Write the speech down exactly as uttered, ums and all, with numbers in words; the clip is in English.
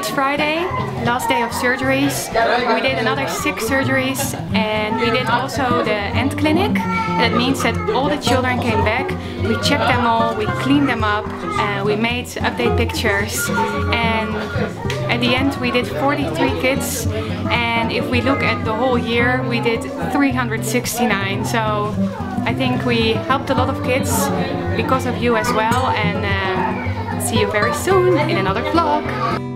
it's Friday, last day of surgeries. We did another six surgeries and we did also the end clinic. That means that all the children came back, we checked them all, we cleaned them up, uh, we made update pictures, and at the end we did forty-three kids, and if we look at the whole year we did three hundred sixty-nine. So I think we helped a lot of kids because of you as well, and um, see you very soon in another vlog.